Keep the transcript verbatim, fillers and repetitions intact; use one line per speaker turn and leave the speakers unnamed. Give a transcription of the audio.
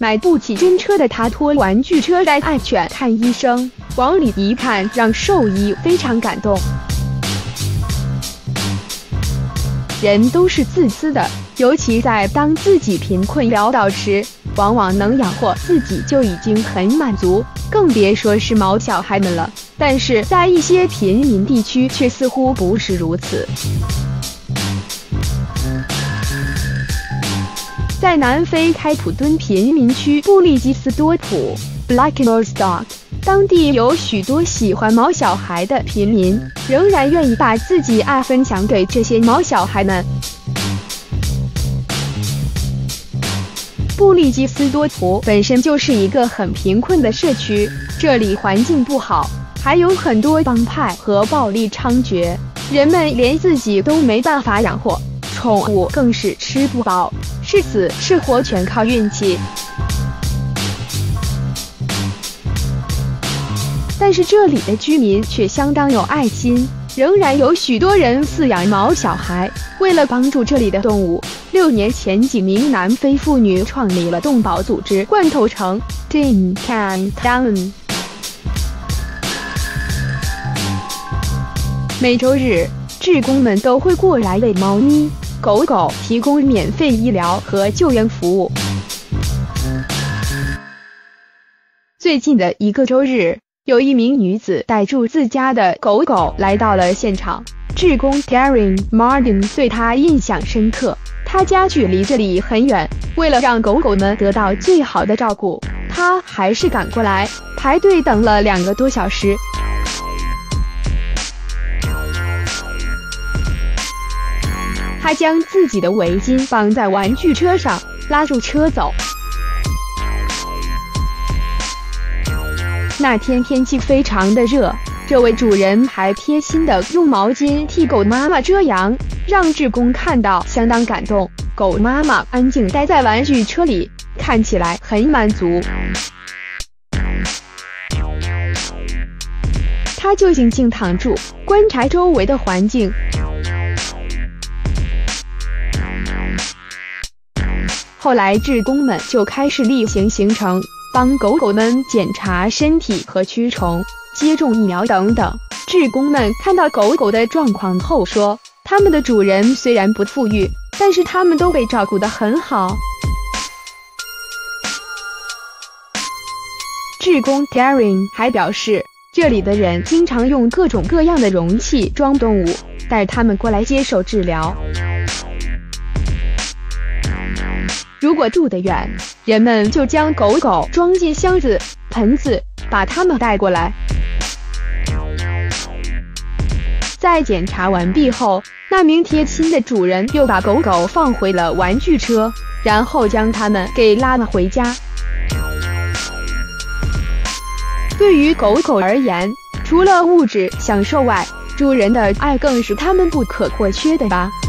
买不起真车的他拖玩具车带爱犬看医生，往里一看，让兽医非常感动。人都是自私的，尤其在当自己贫困潦倒时，往往能养活自己就已经很满足，更别说是毛小孩们了。但是在一些贫民地区却似乎不是如此。在南非开普敦贫民区布利基斯多普 （Blacknorstock）， 当地有许多喜欢毛小孩的贫民，仍然愿意把自己爱分享给这些毛小孩们。布利基斯多普本身就是一个很贫困的社区，这里环境不好，还有很多帮派和暴力猖獗，人们连自己都没办法养活，宠物更是吃不饱，是死是活全靠运气。但是这里的居民却相当有爱心，仍然有许多人饲养毛小孩。为了帮助这里的动物，六年前几名南非妇女创立了动保组织罐头城 Tin Can Town。 每周日，志工们都会过来为猫咪、狗狗提供免费医疗和救援服务。最近的一个周日，有一名女子带住自家的狗狗来到了现场，志工 Darren Martin 对她印象深刻。他家距离这里很远，为了让狗狗们得到最好的照顾，他还是赶过来排队等了两个多小时。他将自己的围巾绑在玩具车上，拉住车走。那天天气非常的热，这位主人还贴心的用毛巾替狗妈妈遮阳，让志工看到相当感动。狗妈妈安静待在玩具车里，看起来很满足。他就静静躺住，观察周围的环境。后来志工们就开始例行行程，帮狗狗们检查身体和驱虫、接种疫苗等等。志工们看到狗狗的状况后说，他们的主人虽然不富裕，但是他们都被照顾得很好。志工 Darren 还表示，这里的人经常用各种各样的容器装动物，带他们过来接受治疗。如果住得远，人们就将狗狗装进箱子、盆子，把它们带过来。在检查完毕后，那名贴心的主人又把狗狗放回了玩具车，然后将它们给拉了回家。对于狗狗而言，除了物质享受外，主人的爱更是它们不可或缺的吧。